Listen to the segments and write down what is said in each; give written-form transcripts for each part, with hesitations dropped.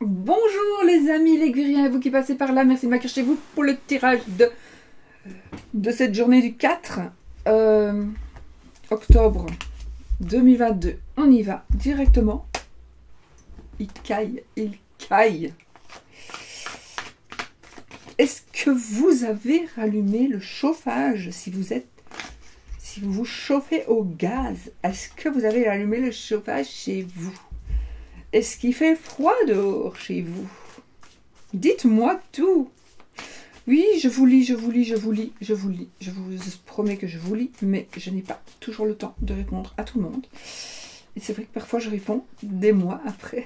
Bonjour les amis, les Guiriens, et vous qui passez par là, merci de m'accueillir chez vous pour le tirage de cette journée du 4 octobre 2022. On y va directement. Il caille, il caille. Est-ce que vous avez rallumé le chauffage si vous vous chauffez au gaz? Est-ce que vous avez allumé le chauffage chez vous? Est-ce qu'il fait froid dehors chez vous? Dites-moi tout. Oui, je vous lis. Je vous promets que je vous lis, mais je n'ai pas toujours le temps de répondre à tout le monde. Et c'est vrai que parfois je réponds des mois après.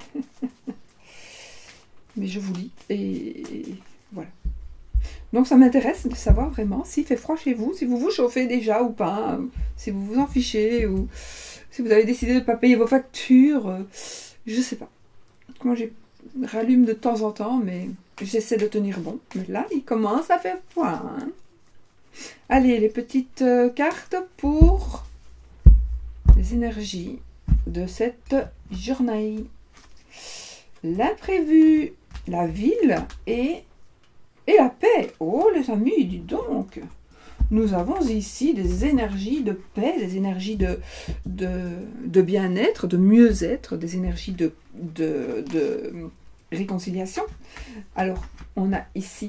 Mais je vous lis et voilà. Donc ça m'intéresse de savoir vraiment s'il fait froid chez vous, si vous vous chauffez déjà ou pas, si vous vous en fichez, ou si vous avez décidé de ne pas payer vos factures. Je sais pas. Moi, je rallume de temps en temps, mais j'essaie de tenir bon. Mais là, il commence à faire froid. Hein. Allez, les petites cartes pour les énergies de cette journée. L'imprévu, la ville et la paix. Oh, les amis, dis donc. Nous avons ici des énergies de paix, des énergies de bien-être, de mieux-être, des énergies de réconciliation. Alors, on a ici...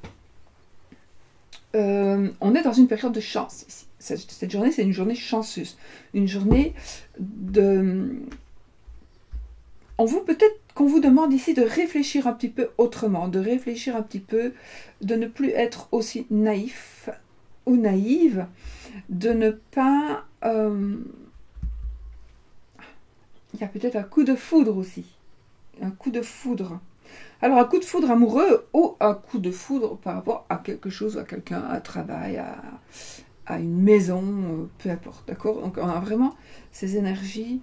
on est dans une période de chance ici. Cette journée, c'est une journée chanceuse. Une journée de... Peut-être qu'on vous demande ici de réfléchir un petit peu autrement, de réfléchir un petit peu, de ne plus être aussi naïf ou naïve, de ne pas... il y a peut-être un coup de foudre aussi. Un coup de foudre. Alors, un coup de foudre amoureux ou un coup de foudre par rapport à quelque chose, à quelqu'un, à un travail, à une maison, peu importe, d'accord? Donc, on a vraiment ces énergies...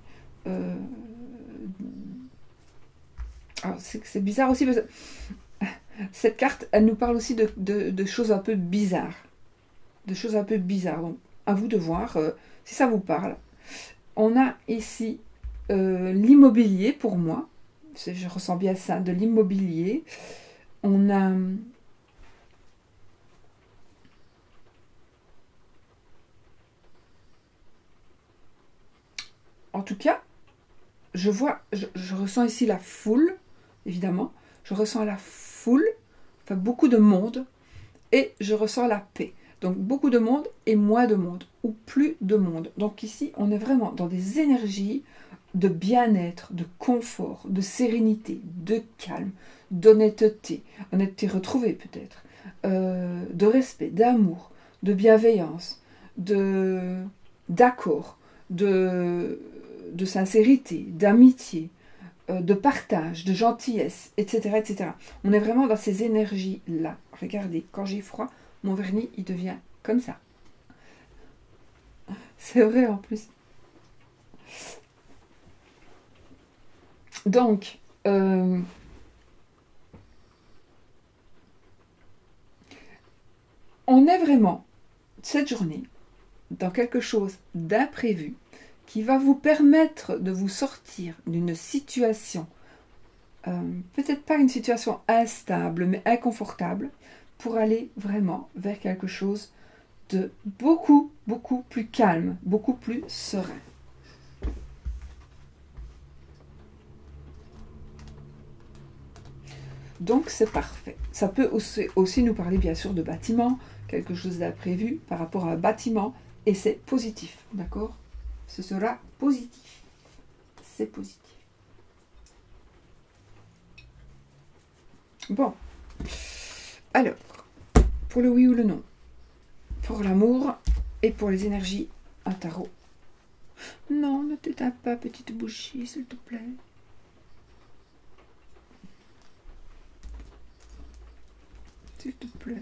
Alors, c'est bizarre aussi parce que cette carte, elle nous parle aussi de choses un peu bizarres. De choses un peu bizarres. Donc, à vous de voir si ça vous parle. On a ici l'immobilier pour moi. Je ressens bien ça, de l'immobilier. On a... En tout cas, je ressens ici la foule, évidemment. Je ressens la foule, enfin beaucoup de monde, et je ressens la paix. Donc beaucoup de monde et moins de monde, ou plus de monde. Donc ici, on est vraiment dans des énergies de bien-être, de confort, de sérénité, de calme, d'honnêteté, honnêteté retrouvée peut-être, de respect, d'amour, de bienveillance, d'accord, de sincérité, d'amitié, de partage, de gentillesse, etc., etc. On est vraiment dans ces énergies-là. Regardez, quand j'ai froid, mon vernis, il devient comme ça. C'est vrai en plus. Donc, on est vraiment, cette journée, dans quelque chose d'imprévu qui va vous permettre de vous sortir d'une situation, peut-être pas une situation instable, mais inconfortable, pour aller vraiment vers quelque chose de beaucoup, beaucoup plus calme, beaucoup plus serein. Donc c'est parfait. Ça peut aussi nous parler bien sûr de bâtiment, quelque chose d'imprévu par rapport à un bâtiment, et c'est positif, d'accord? Ce sera positif. C'est positif. Bon. Alors, pour le oui ou le non, pour l'amour et pour les énergies, un tarot. Non, ne t'éteins pas, petite bougie, s'il te plaît. S'il te plaît.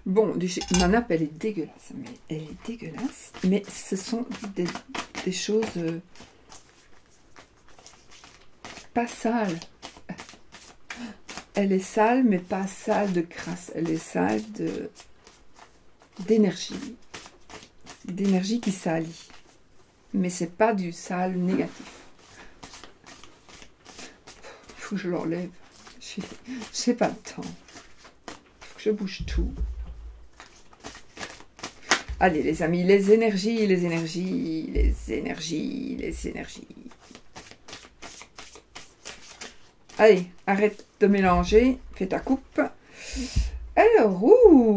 Bon, ma nappe, elle est dégueulasse. Mais elle est dégueulasse. Mais ce sont des choses pas sales. Elle est sale, mais pas sale de crasse. Elle est sale d'énergie. D'énergie qui salit. Mais c'est pas du sale négatif. Il faut que je l'enlève. Je n'ai pas le temps. Il faut que je bouge tout. Allez les amis, les énergies, les énergies, les énergies, les énergies. Allez, arrête de mélanger, fais ta coupe. Alors,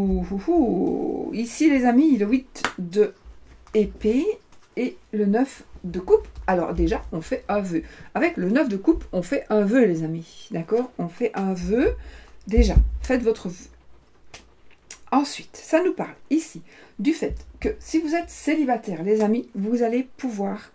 ici les amis, le 8 de épée et le 9 de coupe. Alors déjà, on fait un vœu. Avec le 9 de coupe, on fait un vœu les amis. D'accord? On fait un vœu. Déjà, faites votre vœu. Ensuite, ça nous parle ici du fait que si vous êtes célibataire, les amis, vous allez pouvoir,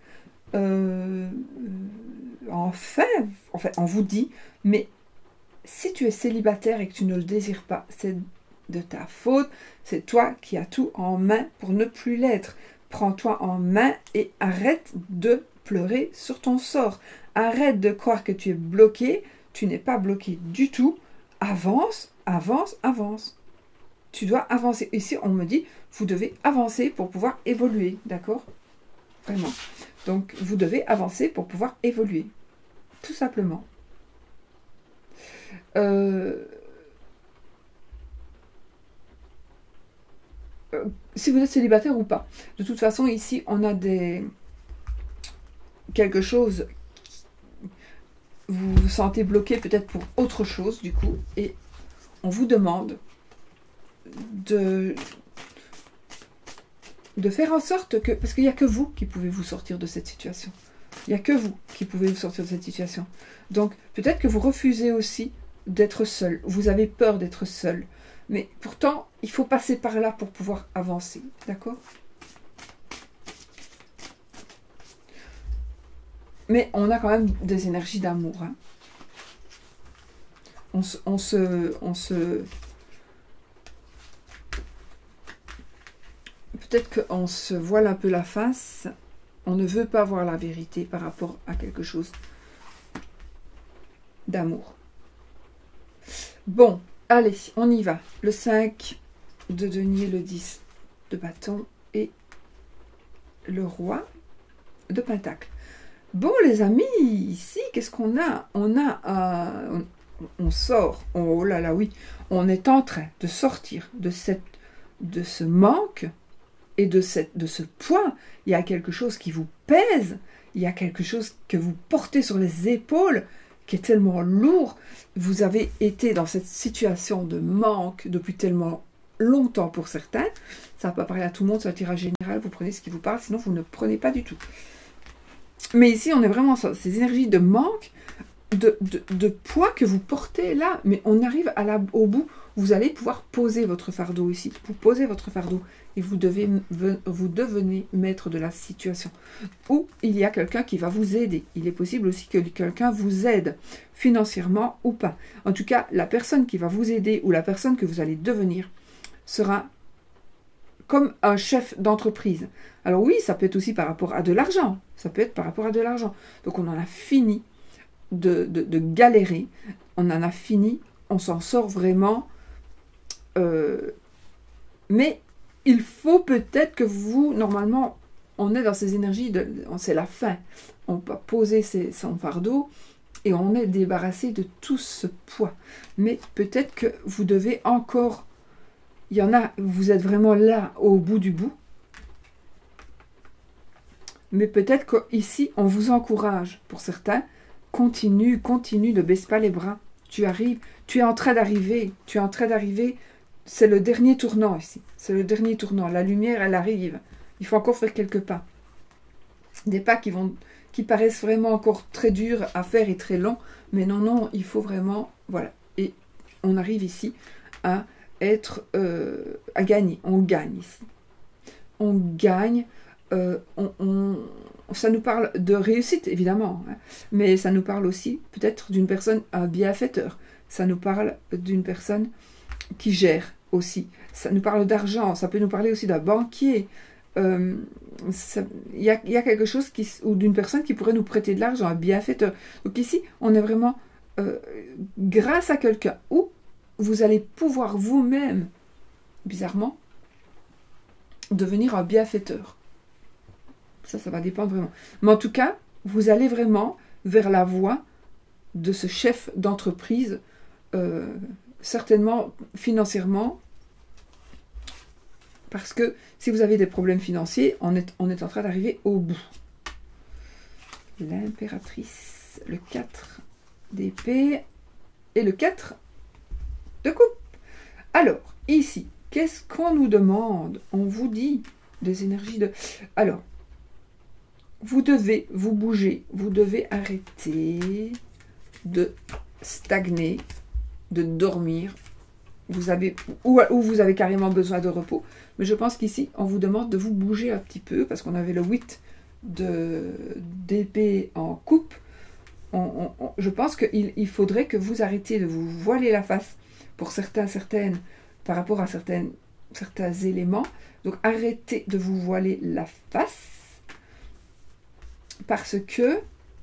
en fait, on vous dit, mais si tu es célibataire et que tu ne le désires pas, c'est de ta faute, c'est toi qui as tout en main pour ne plus l'être. Prends-toi en main et arrête de pleurer sur ton sort. Arrête de croire que tu es bloqué, tu n'es pas bloqué du tout. Avance, avance, avance. Tu dois avancer. Ici, on me dit, vous devez avancer pour pouvoir évoluer, d'accord? Vraiment. Donc, vous devez avancer pour pouvoir évoluer. Tout simplement. Si vous êtes célibataire ou pas. De toute façon, ici, on a quelque chose. Vous vous sentez bloqué peut-être pour autre chose, du coup. Et on vous demande de faire en sorte que... Parce qu'il n'y a que vous qui pouvez vous sortir de cette situation. Il n'y a que vous qui pouvez vous sortir de cette situation. Donc, peut-être que vous refusez aussi d'être seul. Vous avez peur d'être seul. Mais pourtant, il faut passer par là pour pouvoir avancer. D'accord? Mais on a quand même des énergies d'amour. Hein. On se... Peut-être qu'on se voile un peu la face. On ne veut pas voir la vérité par rapport à quelque chose d'amour. Bon, allez, on y va. Le 5 de denier, le 10 de bâton et le roi de pentacle. Bon, les amis, ici, qu'est-ce qu'on a? On sort. Oh là là, oui. On est en train de sortir de ce manque et de ce poids. Il y a quelque chose qui vous pèse. Il y a quelque chose que vous portez sur les épaules qui est tellement lourd. Vous avez été dans cette situation de manque depuis tellement longtemps pour certains. Ça ne va pas parler à tout le monde, c'est un tirage général. Vous prenez ce qui vous parle, sinon vous ne prenez pas du tout. Mais ici, on est vraiment sur ces énergies de manque, de poids que vous portez là. Mais on arrive au bout. Vous allez pouvoir poser votre fardeau ici. Vous posez votre fardeau et vous devenez maître de la situation. Ou il y a quelqu'un qui va vous aider. Il est possible aussi que quelqu'un vous aide financièrement ou pas. En tout cas, la personne qui va vous aider ou la personne que vous allez devenir sera comme un chef d'entreprise. Alors oui, ça peut être aussi par rapport à de l'argent. Ça peut être par rapport à de l'argent. Donc on en a fini de galérer. On en a fini. On s'en sort vraiment. Mais il faut peut-être que vous, normalement, on est dans ces énergies, c'est la fin. On peut poser son fardeau et on est débarrassé de tout ce poids. Mais peut-être que vous devez encore, il y en a, vous êtes vraiment là au bout du bout. Mais peut-être qu'ici, on vous encourage, pour certains, continue, ne baisse pas les bras. Tu arrives, tu es en train d'arriver, c'est le dernier tournant ici. C'est le dernier tournant. La lumière, elle arrive. Il faut encore faire quelques pas. Des pas qui paraissent vraiment encore très durs à faire et très longs. Mais non, non, il faut vraiment... Voilà. Et on arrive ici à être... à gagner. On gagne ici. On gagne. Ça nous parle de réussite, évidemment. Hein, mais ça nous parle aussi peut-être d'une personne, un bienfaiteur. Ça nous parle d'une personne qui gère aussi. Ça nous parle d'argent, ça peut nous parler aussi d'un banquier. Il y a quelque chose ou d'une personne qui pourrait nous prêter de l'argent, un bienfaiteur. Donc ici, on est vraiment grâce à quelqu'un, ou vous allez pouvoir vous-même, bizarrement, devenir un bienfaiteur. Ça va dépendre vraiment. Mais en tout cas, vous allez vraiment vers la voie de ce chef d'entreprise, certainement financièrement, parce que si vous avez des problèmes financiers, on est en train d'arriver au bout. L'impératrice, le 4 d'épée et le 4 de coupe. Alors, ici, qu'est-ce qu'on nous demande? On vous dit des énergies de... Alors, vous devez vous bouger, vous devez arrêter de stagner, de dormir. Vous avez, ou vous avez carrément besoin de repos. Mais je pense qu'ici, on vous demande de vous bouger un petit peu, parce qu'on avait le 8 d'épée en coupe. Je pense qu'il faudrait que vous arrêtiez de vous voiler la face pour certaines, par rapport à certains éléments. Donc arrêtez de vous voiler la face, parce que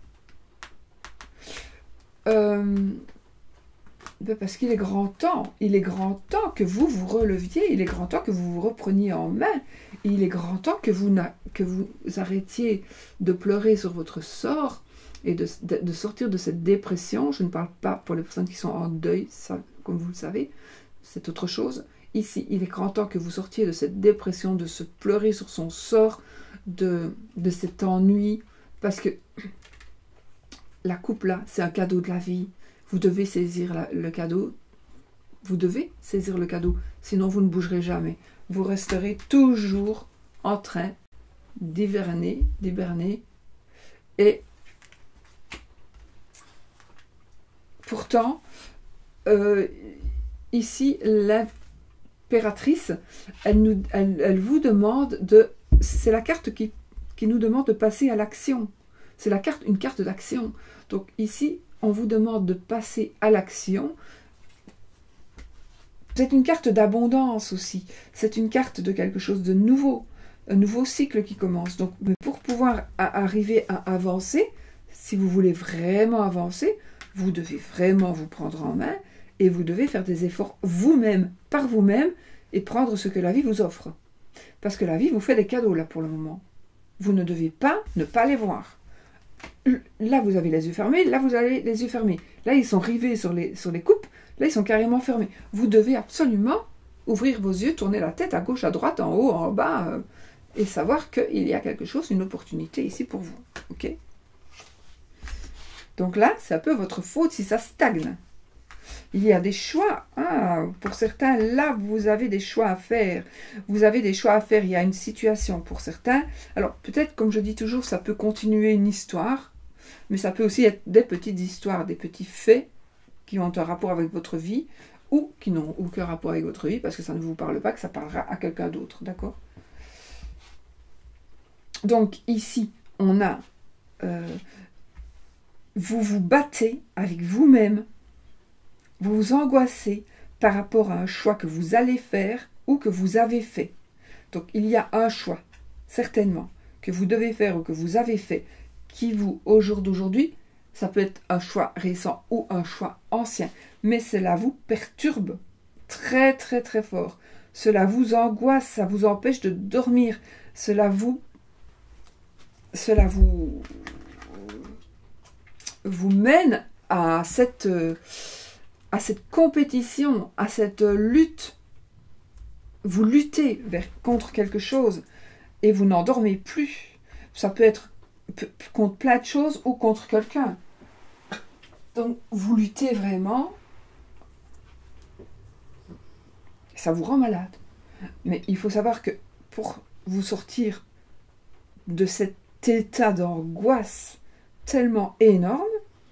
parce qu'il est grand temps. Il est grand temps que vous vous releviez. Il est grand temps que vous vous repreniez en main. Il est grand temps que vous arrêtiez de pleurer sur votre sort et de sortir de cette dépression. Je ne parle pas pour les personnes qui sont en deuil, ça, comme vous le savez, c'est autre chose. Ici, il est grand temps que vous sortiez de cette dépression, de se pleurer sur son sort, de cet ennui, parce que la coupe là, c'est un cadeau de la vie. Vous devez saisir le cadeau. Vous devez saisir le cadeau, sinon vous ne bougerez jamais. Vous resterez toujours en train d'hiberner. Et pourtant, ici, l'impératrice, elle vous demande de... C'est la carte qui nous demande de passer à l'action. C'est une carte d'action. Donc ici, on vous demande de passer à l'action. C'est une carte d'abondance aussi. C'est une carte de quelque chose de nouveau. Un nouveau cycle qui commence. Donc, pour pouvoir arriver à avancer, si vous voulez vraiment avancer, vous devez vraiment vous prendre en main et vous devez faire des efforts vous-même, par vous-même, et prendre ce que la vie vous offre. Parce que la vie vous fait des cadeaux là pour le moment. Vous ne devez pas ne pas les voir. Là, vous avez les yeux fermés, là, vous avez les yeux fermés. Là, ils sont rivés sur les coupes, là, ils sont carrément fermés. Vous devez absolument ouvrir vos yeux, tourner la tête à gauche, à droite, en haut, en bas, et savoir qu'il y a quelque chose, une opportunité ici pour vous. Ok? Donc là, c'est un peu votre faute si ça stagne. Il y a des choix. Pour certains, là, vous avez des choix à faire. Vous avez des choix à faire. Il y a une situation pour certains. Alors, peut-être, comme je dis toujours, ça peut continuer une histoire, mais ça peut aussi être des petites histoires, des petits faits qui ont un rapport avec votre vie ou qui n'ont aucun rapport avec votre vie parce que ça ne vous parle pas, que ça parlera à quelqu'un d'autre. D'accord? Donc, ici, on a... vous vous battez avec vous-même. Vous vous angoissez par rapport à un choix que vous allez faire ou que vous avez fait. Donc, il y a un choix, certainement, que vous devez faire ou que vous avez fait, qui vous, au jour d'aujourd'hui, ça peut être un choix récent ou un choix ancien, mais cela vous perturbe très, très, très fort. Cela vous angoisse, ça vous empêche de dormir, cela vous mène à cette compétition, à cette lutte. Vous luttez contre quelque chose et vous n'en dormez plus. Ça peut être contre plein de choses ou contre quelqu'un. Donc, vous luttez vraiment. Ça vous rend malade. Mais il faut savoir que pour vous sortir de cet état d'angoisse tellement énorme,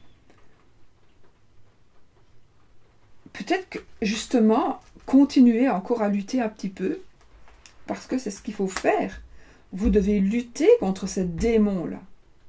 peut-être que, justement, continuez encore à lutter un petit peu, parce que c'est ce qu'il faut faire. Vous devez lutter contre ce démon-là.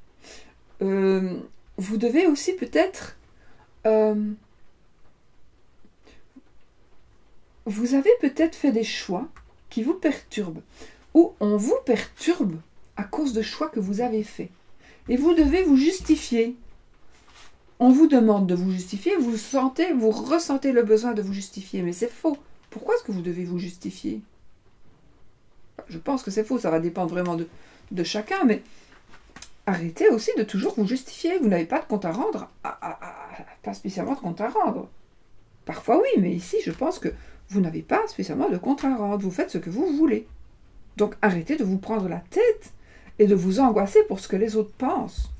Vous devez aussi peut-être... vous avez peut-être fait des choix qui vous perturbent, ou on vous perturbe à cause de choix que vous avez faits. Et vous devez vous justifier. On vous demande de vous justifier, vous ressentez le besoin de vous justifier, mais c'est faux. Pourquoi est-ce que vous devez vous justifier? Je pense que c'est faux, ça va dépendre vraiment de chacun, mais arrêtez aussi de toujours vous justifier. Vous n'avez pas de compte à rendre, pas spécialement de compte à rendre. Parfois oui, mais ici, je pense que vous n'avez pas spécialement de compte à rendre. Vous faites ce que vous voulez. Donc arrêtez de vous prendre la tête et de vous angoisser pour ce que les autres pensent.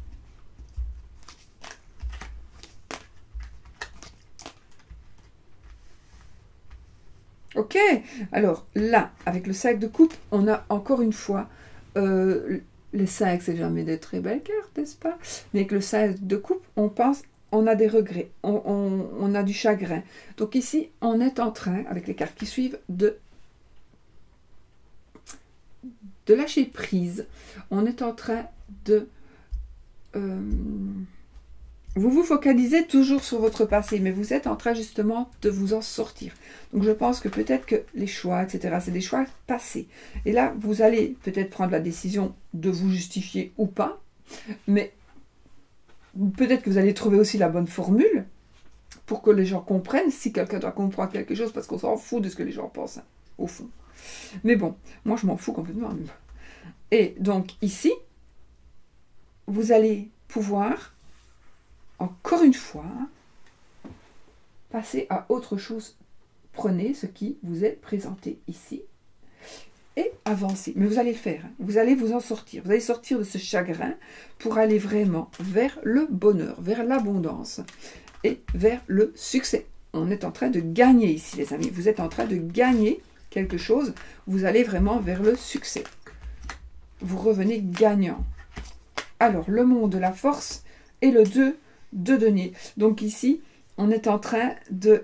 Ok, alors là, avec le 5 de coupe, on a encore une fois, les 5, c'est jamais des très belles cartes, n'est-ce pas? Mais avec le 5 de coupe, on pense, on a des regrets, on a du chagrin. Donc ici, on est en train, avec les cartes qui suivent, de lâcher prise. On est en train de... vous vous focalisez toujours sur votre passé, mais vous êtes en train justement de vous en sortir. Donc je pense que peut-être que les choix, etc., c'est des choix passés. Et là, vous allez peut-être prendre la décision de vous justifier ou pas, mais peut-être que vous allez trouver aussi la bonne formule pour que les gens comprennent, si quelqu'un doit comprendre quelque chose, parce qu'on s'en fout de ce que les gens pensent, hein, au fond. Mais bon, moi je m'en fous complètement. Et donc ici, vous allez pouvoir, encore une fois, passer à autre chose. Prenez ce qui vous est présenté ici et avancez. Mais vous allez le faire, hein. Vous allez vous en sortir. Vous allez sortir de ce chagrin pour aller vraiment vers le bonheur, vers l'abondance et vers le succès. On est en train de gagner ici, les amis. Vous êtes en train de gagner quelque chose. Vous allez vraiment vers le succès. Vous revenez gagnant. Alors, le monde de la force et le 2 de denier. Donc ici, on est en train de...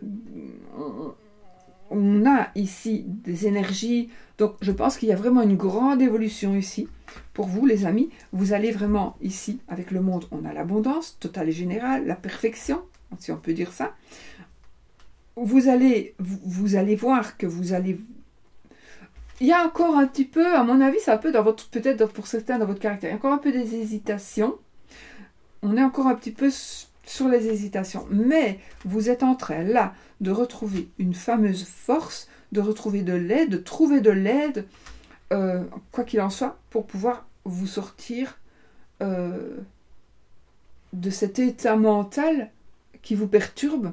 On a ici des énergies. Donc, je pense qu'il y a vraiment une grande évolution ici. Pour vous, les amis, vous allez vraiment ici, avec le monde, on a l'abondance totale et générale, la perfection, si on peut dire ça. Vous allez voir que vous allez... Il y a encore un petit peu, à mon avis, c'est un peu dans votre, peut-être pour certains dans votre caractère, il y a encore un peu des hésitations. On est encore un petit peu sur les hésitations. Mais vous êtes en train, là, de retrouver une fameuse force, de retrouver de l'aide, de trouver de l'aide, quoi qu'il en soit, pour pouvoir vous sortir de cet état mental qui vous perturbe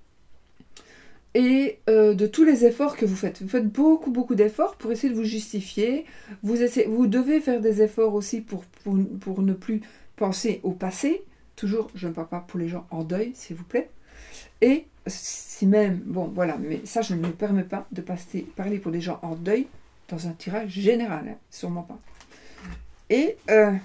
et de tous les efforts que vous faites. Vous faites beaucoup, beaucoup d'efforts pour essayer de vous justifier. Vous devez faire des efforts aussi pour ne plus penser au passé. Toujours, je ne parle pas pour les gens en deuil, s'il vous plaît. Et si même, bon, voilà, mais ça, je ne me permets pas de parler pour des gens en deuil dans un tirage général, hein, sûrement pas. Et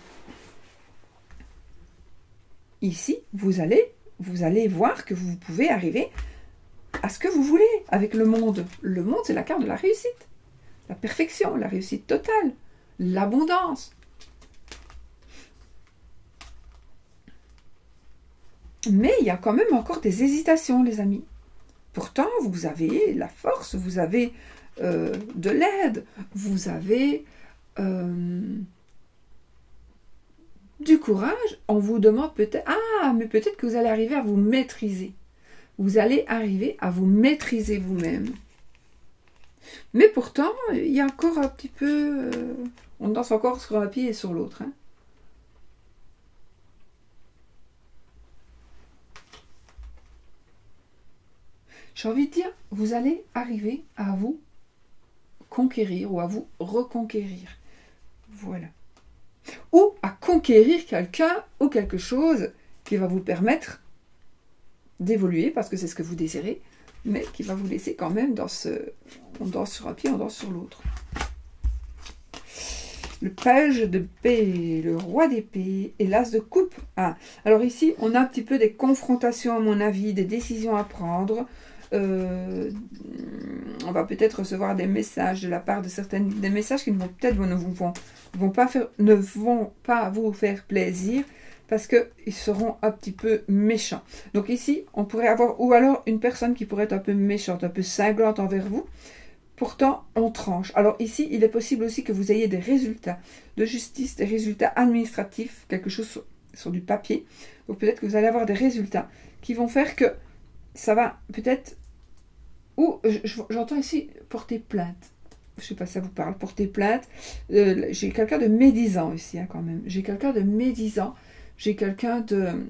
ici, vous allez voir que vous pouvez arriver à ce que vous voulez avec le monde. Le monde, c'est la carte de la réussite, la perfection, la réussite totale, l'abondance. Mais il y a quand même encore des hésitations, les amis. Pourtant, vous avez la force, vous avez de l'aide, vous avez du courage. On vous demande peut-être... Ah, mais peut-être que vous allez arriver à vous maîtriser. Vous allez arriver à vous maîtriser vous-même. Mais pourtant, il y a encore un petit peu... on danse encore sur un pied et sur l'autre, hein. J'ai envie de dire, vous allez arriver à vous conquérir ou à vous reconquérir. Voilà. Ou à conquérir quelqu'un ou quelque chose qui va vous permettre d'évoluer, parce que c'est ce que vous désirez, mais qui va vous laisser quand même dans ce... On danse sur un pied, on danse sur l'autre. Le page de paix, le roi d'épée et l'as de coupe. Ah. Alors ici, on a un petit peu des confrontations, à mon avis, des décisions à prendre. On va peut-être recevoir des messages de la part de certaines, des messages qui ne vont peut-être ne vont pas vous faire plaisir, parce qu'ils seront un petit peu méchants. Donc ici, on pourrait avoir, ou alors une personne qui pourrait être un peu méchante, un peu cinglante envers vous. Pourtant, on tranche. Alors ici, il est possible aussi que vous ayez des résultats de justice, des résultats administratifs, quelque chose sur du papier. Donc peut-être que vous allez avoir des résultats qui vont faire que ça va peut-être... Ou j'entends ici porter plainte. Je ne sais pas si ça vous parle, porter plainte. J'ai quelqu'un de médisant ici, hein, quand même. J'ai quelqu'un de médisant. J'ai quelqu'un de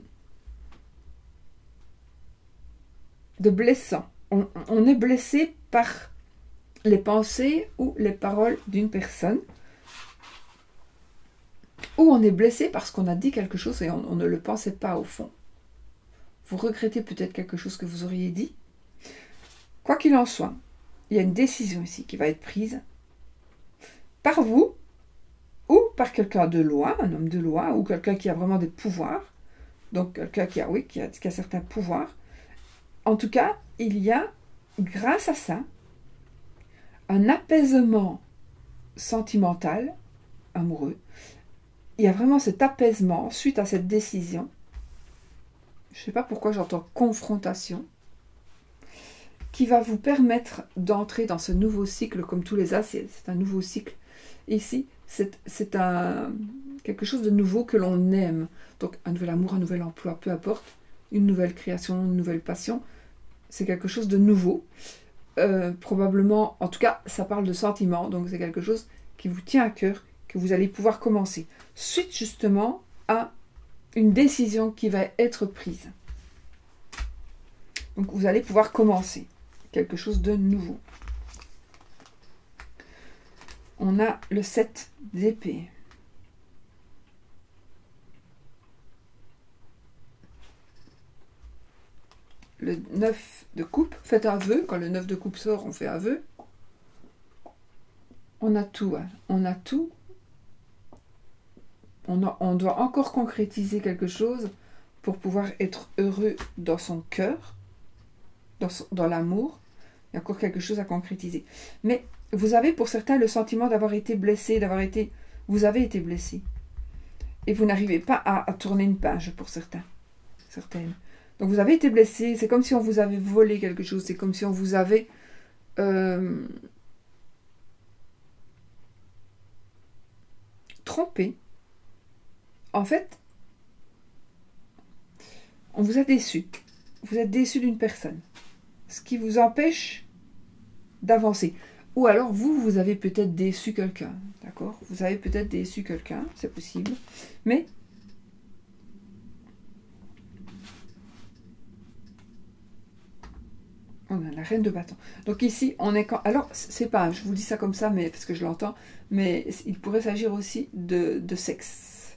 blessant. On est blessé par les pensées ou les paroles d'une personne. Ou on est blessé parce qu'on a dit quelque chose et on ne le pensait pas au fond. Vous regrettez peut-être quelque chose que vous auriez dit. Quoi qu'il en soit, il y a une décision ici qui va être prise par vous ou par quelqu'un de loi, un homme de loi, ou quelqu'un qui a vraiment des pouvoirs. Donc quelqu'un qui a certains pouvoirs. En tout cas, il y a, grâce à ça, un apaisement sentimental, amoureux. Il y a vraiment cet apaisement suite à cette décision. Je ne sais pas pourquoi j'entends confrontation, qui va vous permettre d'entrer dans ce nouveau cycle, comme tous les as, c'est un nouveau cycle. Ici, c'est quelque chose de nouveau que l'on aime. Donc, un nouvel amour, un nouvel emploi, peu importe, une nouvelle création, une nouvelle passion, c'est quelque chose de nouveau. Probablement, en tout cas, ça parle de sentiments, donc c'est quelque chose qui vous tient à cœur, que vous allez pouvoir commencer. Suite justement à une décision qui va être prise. Donc, vous allez pouvoir commencer quelque chose de nouveau. On a le 7 d'épée. Le 9 de coupe, faites un vœu. Quand le 9 de coupe sort, on fait un vœu. On a tout. Hein. On a tout. On doit encore concrétiser quelque chose pour pouvoir être heureux dans son cœur, dans l'amour. Il y a encore quelque chose à concrétiser. Mais vous avez pour certains le sentiment d'avoir été blessé, vous avez été blessé. Et vous n'arrivez pas à tourner une page pour certaines. Donc vous avez été blessé, c'est comme si on vous avait volé quelque chose, c'est comme si on vous avait trompé. En fait, on vous a déçu. Vous êtes déçu d'une personne. Ce qui vous empêche d'avancer. Ou alors, vous avez peut-être déçu quelqu'un. D'accord? Vous avez peut-être déçu quelqu'un, c'est possible. Mais on a la reine de bâton. Donc ici, on est quand... Alors, c'est pas... Je vous dis ça comme ça, mais parce que je l'entends. Mais il pourrait s'agir aussi de sexe.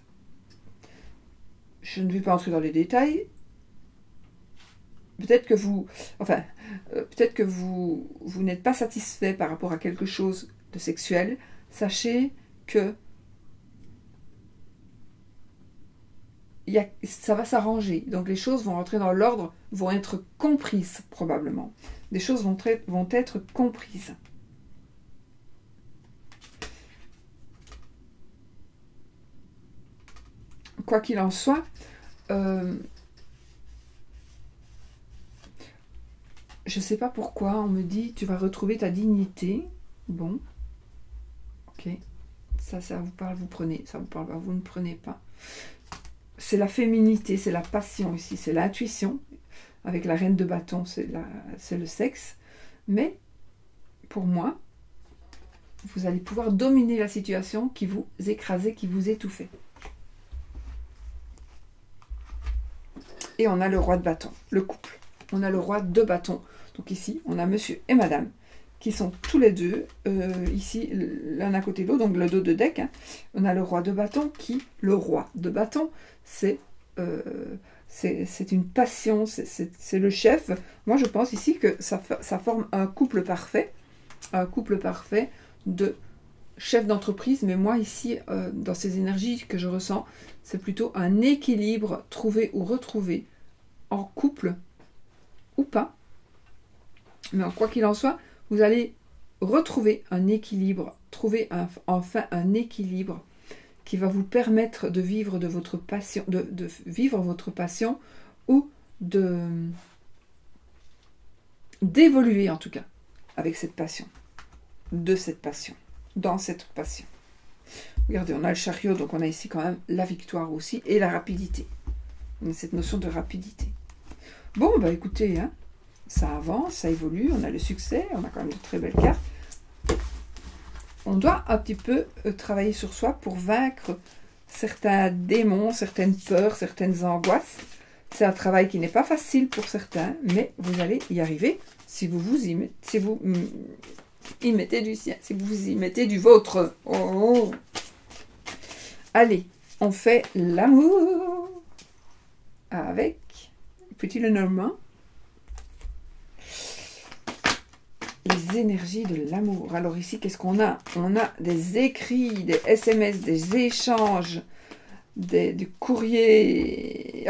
Je ne vais pas entrer dans les détails. Peut-être que vous... Enfin, peut-être que vous n'êtes pas satisfait par rapport à quelque chose de sexuel. Sachez que ça va s'arranger. Donc les choses vont rentrer dans l'ordre, vont être comprises probablement. Des choses vont être comprises. Quoi qu'il en soit, je ne sais pas pourquoi, on me dit tu vas retrouver ta dignité. Bon, ok, ça vous parle, vous prenez, ça vous parle pas, vous ne prenez pas. C'est la féminité, c'est la passion ici, c'est l'intuition. Avec la reine de bâton, c'est le sexe. Mais, pour moi, vous allez pouvoir dominer la situation qui vous écrasait, qui vous étouffait. Et on a le roi de bâton, le couple. On a le roi de bâton. Donc ici, on a monsieur et madame qui sont tous les deux, ici, l'un à côté de l'autre, donc le dos de deck. Hein. On a le roi de bâton le roi de bâton, c'est une passion, c'est le chef. Moi, je pense ici que ça forme un couple parfait de chef d'entreprise. Mais moi, ici, dans ces énergies que je ressens, c'est plutôt un équilibre trouvé ou retrouvé en couple ou pas. Mais quoi qu'il en soit, vous allez retrouver un équilibre, trouver enfin un équilibre qui va vous permettre de vivre de votre passion, de vivre votre passion ou d'évoluer en tout cas avec cette passion, de cette passion, dans cette passion. Regardez, on a le chariot, donc on a ici quand même la victoire aussi et la rapidité. On a cette notion de rapidité. Bon, bah écoutez, hein, ça avance, ça évolue, on a le succès, on a quand même de très belles cartes. On doit un petit peu travailler sur soi pour vaincre certains démons, certaines peurs, certaines angoisses. C'est un travail qui n'est pas facile pour certains, mais vous allez y arriver si vous y mettez du sien, si vous y mettez du vôtre. Oh. Allez, on fait l'amour avec Petit Lenormand. Les énergies de l'amour. Alors ici, qu'est-ce qu'on a? On a des écrits, des SMS, des échanges, du courrier.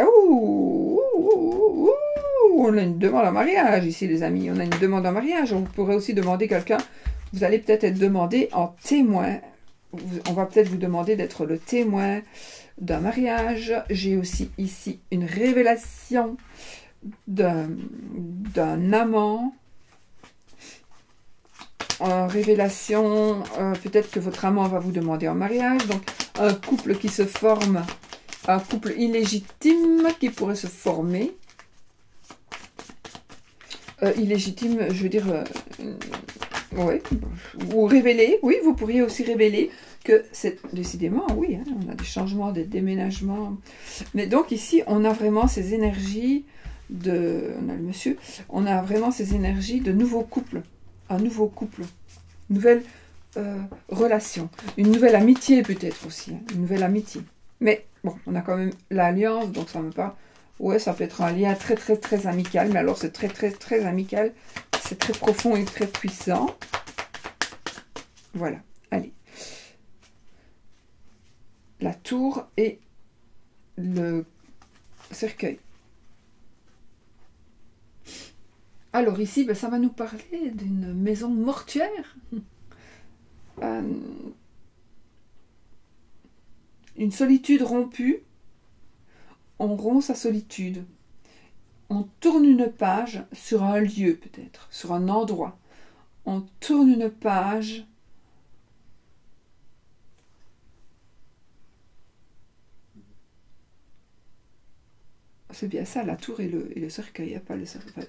On a une demande en mariage ici, les amis. On a une demande en mariage. On pourrait aussi demander quelqu'un. Vous allez peut-être être demandé en témoin. On va peut-être vous demander d'être le témoin d'un mariage. J'ai aussi ici une révélation d'un amant. Révélation, peut-être que votre amant va vous demander en mariage. Donc, un couple qui se forme, un couple illégitime qui pourrait se former. Illégitime, je veux dire, ouais, ou révéler, oui, vous pourriez aussi révéler que c'est décidément, oui, hein, on a des changements, des déménagements. Mais donc ici, on a vraiment ces énergies on a le monsieur, on a vraiment ces énergies de nouveaux couples. Un nouveau couple, une nouvelle relation, une nouvelle amitié peut-être aussi, hein, une nouvelle amitié. Mais bon, on a quand même l'alliance, donc ça me parle. Ouais, ça peut être un lien très très très amical, mais alors c'est très très très amical, c'est très profond et très puissant. Voilà, allez. La tour et le cercueil. Alors ici, ben, ça va nous parler d'une maison mortuaire. Une solitude rompue. On rompt sa solitude. On tourne une page sur un lieu peut-être, sur un endroit. On tourne une page. C'est bien ça, la tour et le cercueil, pas le cercueil.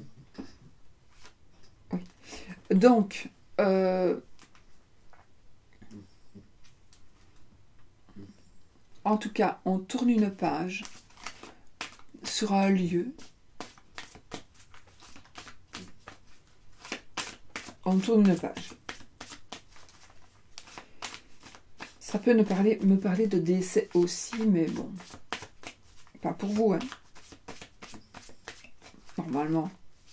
Oui. Donc, en tout cas, on tourne une page sur un lieu. On tourne une page. Ça peut me parler de décès aussi, mais bon, pas pour vous, hein. Normalement.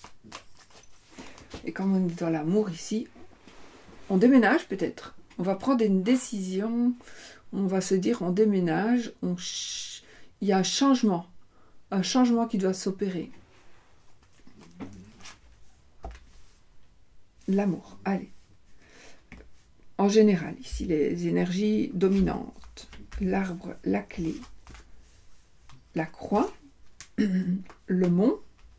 Et comme on est dans l'amour ici, on déménage peut-être. On va prendre une décision. On va se dire, on déménage. Il y a un changement qui doit s'opérer. L'amour, allez. En général, ici, les énergies dominantes. L'arbre, la clé, la croix, le mont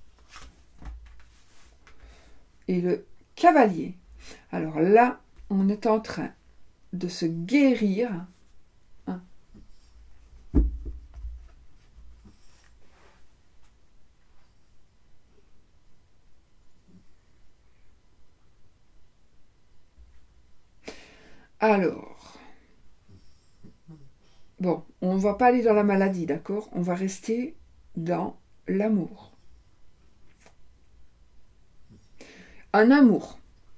et le cavalier. Alors là, on est en train de se guérir. Hein. Alors, bon, on ne va pas aller dans la maladie, d'accord? On va rester dans l'amour. Un amour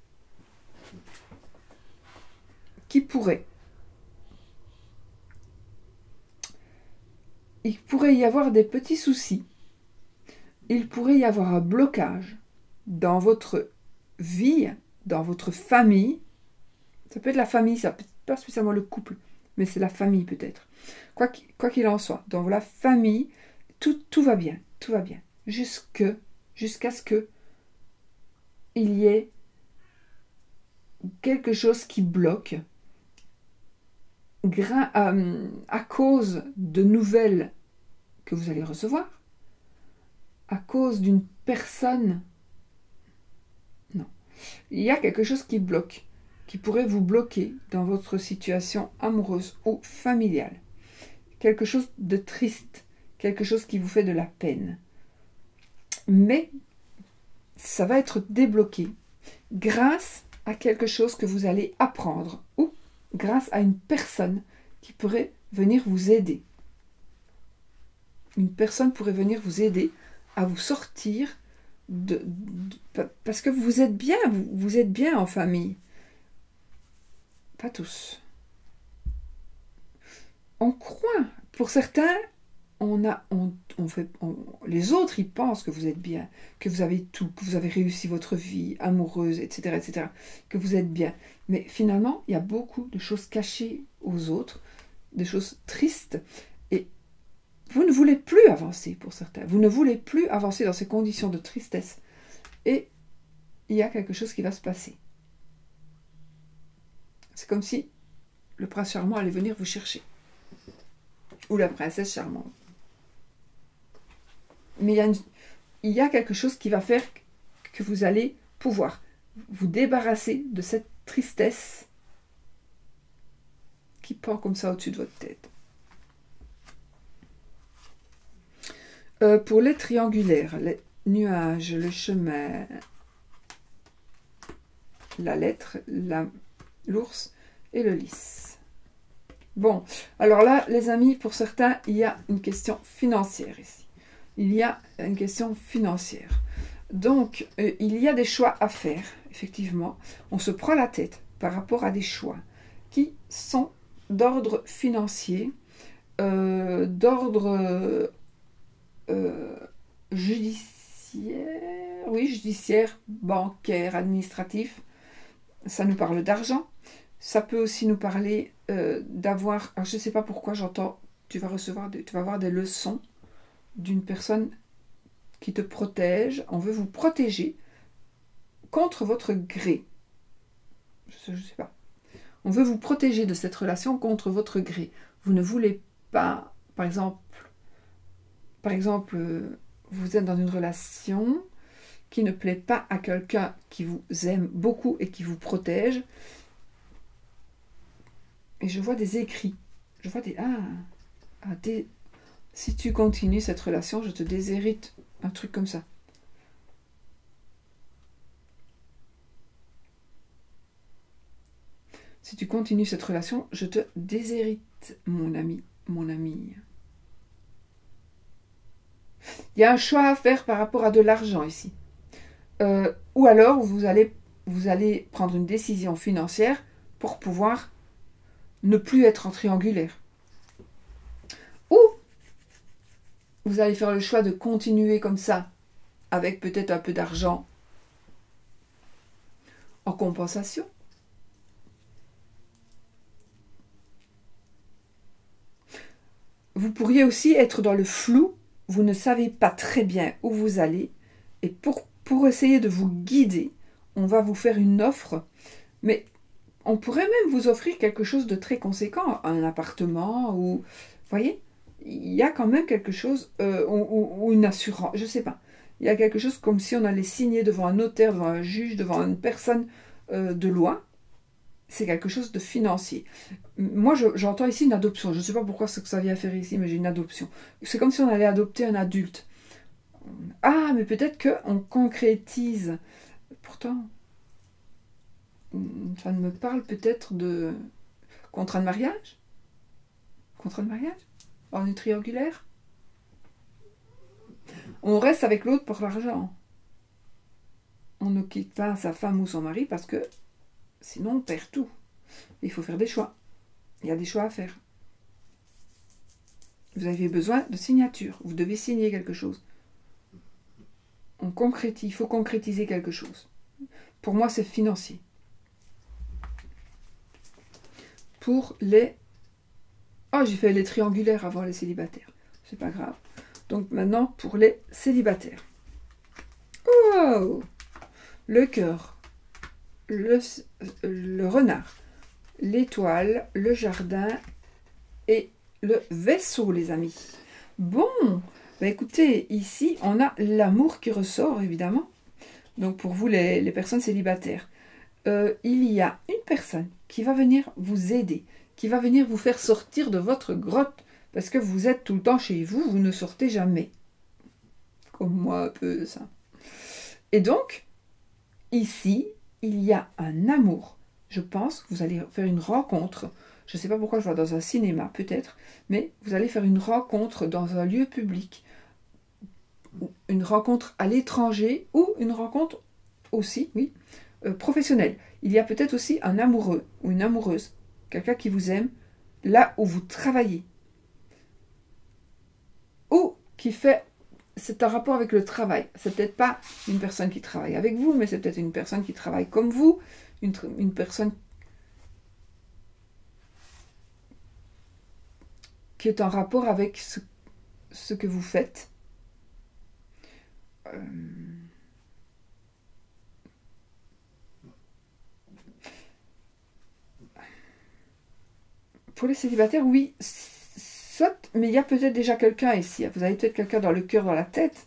qui pourrait... Il pourrait y avoir des petits soucis. Il pourrait y avoir un blocage dans votre vie, dans votre famille. Ça peut être la famille, ça peut être pas spécialement le couple, mais c'est la famille peut-être. Quoi qu'il en soit, dans la famille, tout va bien, tout va bien. Jusqu'à ce que il y ait quelque chose qui bloque à cause de nouvelles que vous allez recevoir, à cause d'une personne. Non. Il y a quelque chose qui bloque, qui pourrait vous bloquer dans votre situation amoureuse ou familiale. Quelque chose de triste, quelque chose qui vous fait de la peine. Mais ça va être débloqué grâce à quelque chose que vous allez apprendre ou grâce à une personne qui pourrait venir vous aider. Une personne pourrait venir vous aider à vous sortir parce que vous êtes bien, vous êtes bien en famille. Pas tous. On croit. Pour certains, les autres, ils pensent que vous êtes bien, que vous avez tout, que vous avez réussi votre vie amoureuse, etc., etc., que vous êtes bien. Mais finalement, il y a beaucoup de choses cachées aux autres, des choses tristes, et vous ne voulez plus avancer pour certains. Vous ne voulez plus avancer dans ces conditions de tristesse. Et il y a quelque chose qui va se passer. C'est comme si le prince charmant allait venir vous chercher. Ou la princesse charmante. Mais il y a quelque chose qui va faire que vous allez pouvoir vous débarrasser de cette tristesse qui pend comme ça au-dessus de votre tête. Pour les triangulaires, les nuages, le chemin, la lettre, l'ours et le lys. Bon, alors là, les amis, pour certains, il y a une question financière ici. Il y a une question financière. Donc, il y a des choix à faire, effectivement. On se prend la tête par rapport à des choix qui sont d'ordre financier, d'ordre judiciaire, oui, judiciaire, bancaire, administratif. Ça nous parle d'argent. Ça peut aussi nous parler d'avoir... Alors je ne sais pas pourquoi j'entends... Tu vas avoir des leçons d'une personne qui te protège. On veut vous protéger contre votre gré. Je ne sais pas. On veut vous protéger de cette relation contre votre gré. Vous ne voulez pas, par exemple, vous êtes dans une relation qui ne plaît pas à quelqu'un qui vous aime beaucoup et qui vous protège. Et je vois des écrits. Je vois des... si tu continues cette relation, je te déshérite. Un truc comme ça. Si tu continues cette relation, je te déshérite, mon ami, mon amie. Il y a un choix à faire par rapport à de l'argent ici. Ou alors, vous allez prendre une décision financière pour pouvoir ne plus être en triangulaire. Ou vous allez faire le choix de continuer comme ça, avec peut-être un peu d'argent en compensation. Vous pourriez aussi être dans le flou, vous ne savez pas très bien où vous allez, et pour essayer de vous guider, on va vous faire une offre, mais on pourrait même vous offrir quelque chose de très conséquent, un appartement, ou, vous voyez, il y a quand même quelque chose, ou une assurance, je ne sais pas. Il y a quelque chose comme si on allait signer devant un notaire, devant un juge, devant une personne de loi. C'est quelque chose de financier. Moi, j'entends ici une adoption. Je ne sais pas pourquoi ce que ça vient faire ici, mais j'ai une adoption. C'est comme si on allait adopter un adulte. Ah, mais peut-être qu'on concrétise. Pourtant, ça me parle peut-être de contrat de mariage. Contrat de mariage en une triangulaire. On reste avec l'autre pour l'argent. On ne quitte pas sa femme ou son mari parce que sinon on perd tout. Il faut faire des choix. Il y a des choix à faire. Vous avez besoin de signature. Vous devez signer quelque chose. Il faut concrétiser quelque chose. Pour moi, c'est financier. Pour les... Oh, j'ai fait les triangulaires avant les célibataires. C'est pas grave. Donc maintenant, pour les célibataires. Oh! Le cœur. Le renard. L'étoile. Le jardin. et le vaisseau, les amis. Bon, bah écoutez, ici, on a l'amour qui ressort, évidemment. Donc, pour vous, les personnes célibataires. Il y a une personne qui va venir vous aider, qui va venir vous faire sortir de votre grotte, parce que vous êtes tout le temps chez vous, vous ne sortez jamais. Comme moi, un peu, ça. Et donc, ici, il y a un amour. Je pense que vous allez faire une rencontre. Je ne sais pas pourquoi je vois dans un cinéma, peut-être, mais vous allez faire une rencontre dans un lieu public, une rencontre à l'étranger ou une rencontre aussi, oui, professionnelle. Il y a peut-être aussi un amoureux ou une amoureuse, quelqu'un qui vous aime là où vous travaillez, ou qui fait, c'est un rapport avec le travail. C'est peut-être pas une personne qui travaille avec vous, mais c'est peut-être une personne qui travaille comme vous, une personne qui est en rapport avec ce que vous faites. Pour les célibataires, oui, soit, mais il y a peut-être déjà quelqu'un ici. Vous avez peut-être quelqu'un dans le cœur, dans la tête.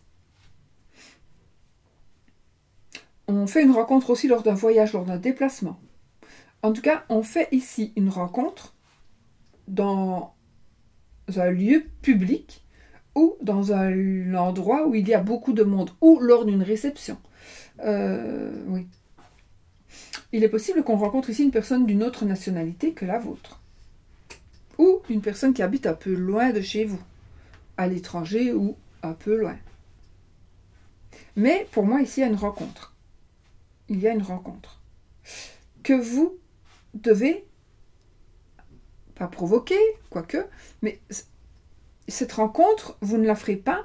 On fait une rencontre aussi lors d'un voyage, lors d'un déplacement. En tout cas, on fait ici une rencontre dans un lieu public ou dans un endroit où il y a beaucoup de monde, ou lors d'une réception. Oui. Il est possible qu'on rencontre ici une personne d'une autre nationalité que la vôtre. Ou une personne qui habite un peu loin de chez vous, à l'étranger ou un peu loin. Mais pour moi, ici, il y a une rencontre. Il y a une rencontre. Que vous devez, pas provoquer, quoique, mais cette rencontre, vous ne la ferez pas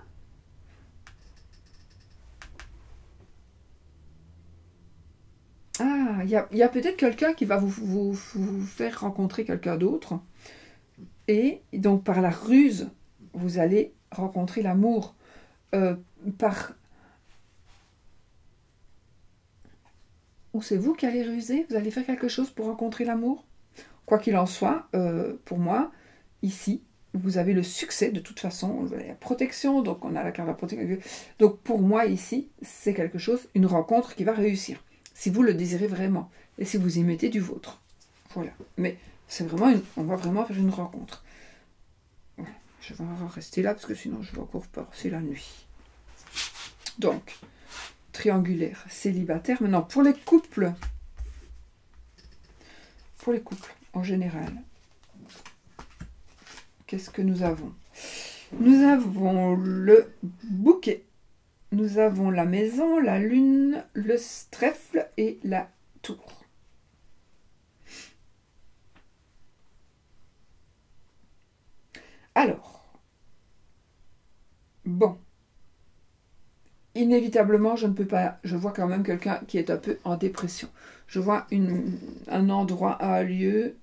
il y a peut-être quelqu'un qui va vous faire rencontrer quelqu'un d'autre. Et donc, par la ruse, vous allez rencontrer l'amour. Ou c'est vous qui allez ruser? Vous allez faire quelque chose pour rencontrer l'amour? Quoi qu'il en soit, pour moi, ici, vous avez le succès de toute façon. La protection, donc on a la carte de la protection. Donc pour moi, ici, c'est quelque chose, une rencontre qui va réussir. Si vous le désirez vraiment. Et si vous y mettez du vôtre. Voilà. Mais c'est vraiment on va vraiment faire une rencontre. Voilà. Je vais rester là parce que sinon je vais encore passer la nuit. Donc, triangulaire, célibataire. Maintenant, pour les couples en général, qu'est-ce que nous avons? Nous avons le bouquet. Nous avons la maison, la lune, le trèfle et la tour. Alors, bon, inévitablement, je ne peux pas, je vois quand même quelqu'un qui est un peu en dépression. Je vois un endroit, un lieu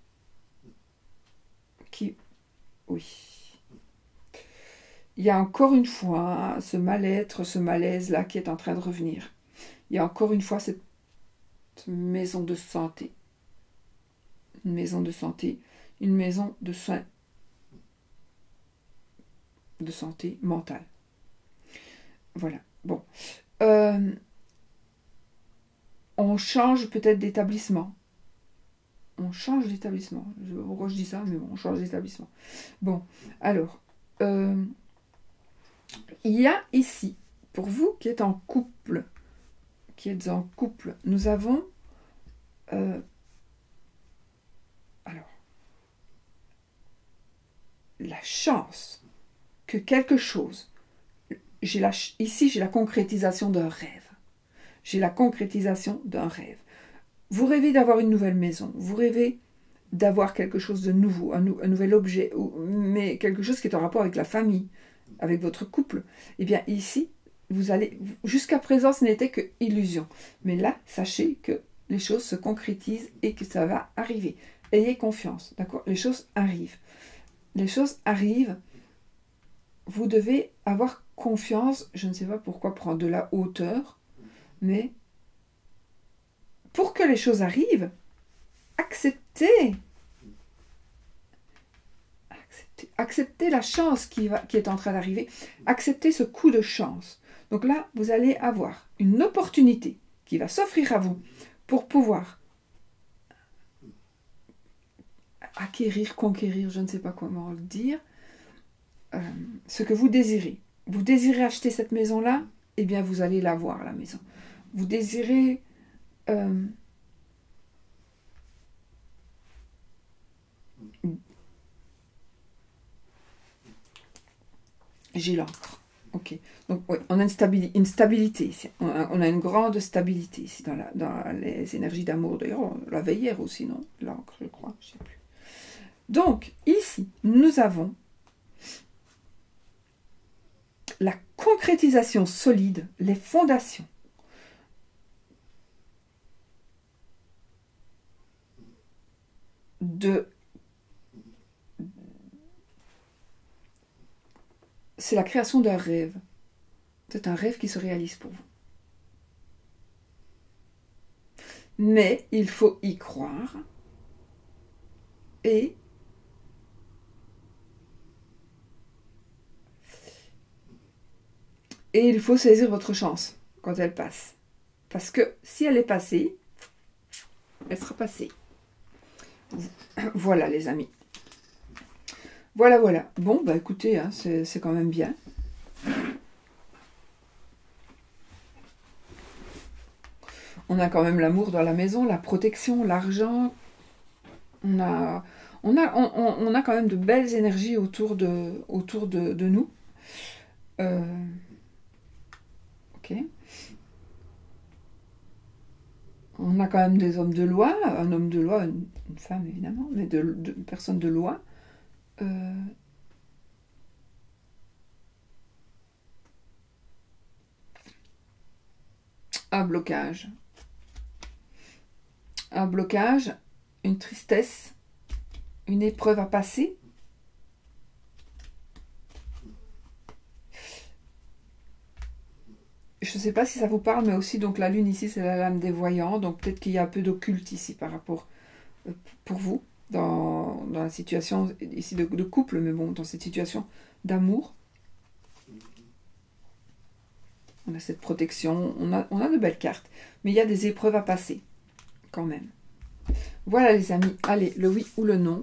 qui, oui. Il y a encore une fois ce mal-être, ce malaise-là qui est en train de revenir. Il y a encore une fois cette maison de santé. Une maison de santé, une maison de soins de santé mentale. Voilà. Bon. On change peut-être d'établissement. On change d'établissement. Pourquoi je dis ça? Mais bon, on change d'établissement. Bon, alors, il y a ici, pour vous qui êtes en couple, nous avons, alors, la chance que quelque chose, ici j'ai la concrétisation d'un rêve. J'ai la concrétisation d'un rêve. Vous rêvez d'avoir une nouvelle maison, vous rêvez d'avoir quelque chose de nouveau, un nouvel objet, mais quelque chose qui est en rapport avec la famille, avec votre couple. Eh bien ici, vous allez, jusqu'à présent ce n'était que illusion. Mais là, sachez que les choses se concrétisent et que ça va arriver. Ayez confiance, d'accord? Les choses arrivent. Les choses arrivent. Vous devez avoir confiance, je ne sais pas pourquoi prendre de la hauteur, mais pour que les choses arrivent, acceptez. Acceptez la chance qui est en train d'arriver. Acceptez ce coup de chance. Donc là, vous allez avoir une opportunité qui va s'offrir à vous pour pouvoir acquérir, conquérir, je ne sais pas comment le dire, ce que vous désirez. Vous désirez acheter cette maison-là, eh bien vous allez l'avoir, la maison. Vous désirez j'ai l'encre. Ok. Donc oui, on a une stabilité ici. On a une grande stabilité ici dans les énergies d'amour. D'ailleurs, on l'avait hier aussi, non? L'encre, je crois. Je ne sais plus. Donc, ici, nous avons la concrétisation solide, les fondations. C'est la création d'un rêve. C'est un rêve qui se réalise pour vous. Mais il faut y croire et il faut saisir votre chance quand elle passe. Parce que si elle est passée, elle sera passée. Voilà les amis. Voilà, voilà. Bon, bah écoutez, hein, c'est quand même bien. On a quand même l'amour dans la maison, la protection, l'argent. On a quand même de belles énergies autour de nous. Ok. On a quand même des hommes de loi, un homme de loi, une femme évidemment, mais de personnes de loi. Un blocage. Un blocage, une tristesse, une épreuve à passer. Je ne sais pas si ça vous parle, mais aussi, donc la lune ici, c'est la lame des voyants. Donc peut-être qu'il y a un peu d'occulte ici par rapport, pour vous, dans la situation ici de couple, mais bon, dans cette situation d'amour. On a cette protection, on a de belles cartes, mais il y a des épreuves à passer, quand même. Voilà les amis, allez, le oui ou le non.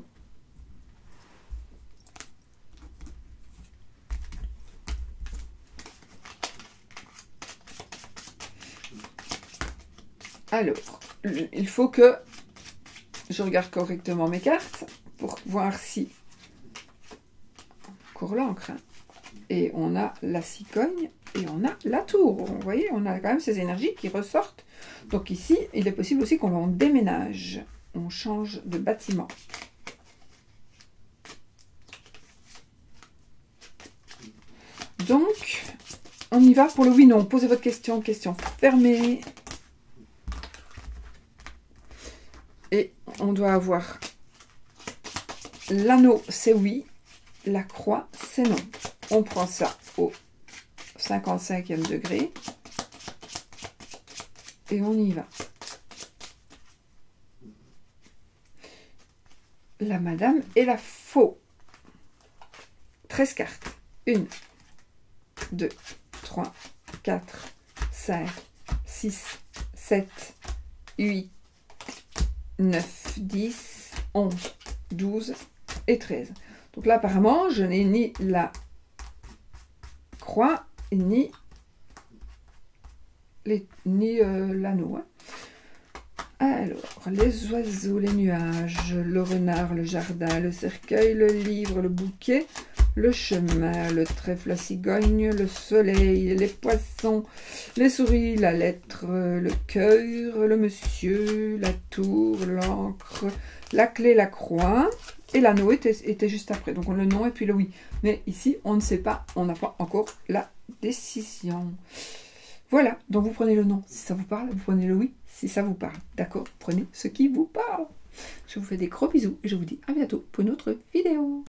Alors, il faut que je regarde correctement mes cartes pour voir si... Encore l'encre. Hein. Et on a la cigogne et on a la tour. Vous voyez, on a quand même ces énergies qui ressortent. Donc ici, il est possible aussi qu'on déménage. On change de bâtiment. Donc, on y va pour le oui-non. Posez votre question. Question fermée. Et on doit avoir l'anneau, c'est oui. La croix, c'est non. On prend ça au 55e degré. Et on y va. La madame et la faux. 13 cartes. 1, 2, 3, 4, 5, 6, 7, 8, 9, 10, 11, 12 et 13. Donc là, apparemment, je n'ai ni la croix, ni l'anneau. Hein. Alors, les oiseaux, les nuages, le renard, le jardin, le cercueil, le livre, le bouquet, le chemin, le trèfle, la cigogne, le soleil, les poissons, les souris, la lettre, le cœur, le monsieur, la tour, l'encre, la clé, la croix, et l'anneau était juste après. Donc le non et puis le oui. Mais ici, on ne sait pas, on n'a pas encore la décision. Voilà, donc vous prenez le non si ça vous parle, vous prenez le oui si ça vous parle. D'accord? Prenez ce qui vous parle. Je vous fais des gros bisous et je vous dis à bientôt pour une autre vidéo.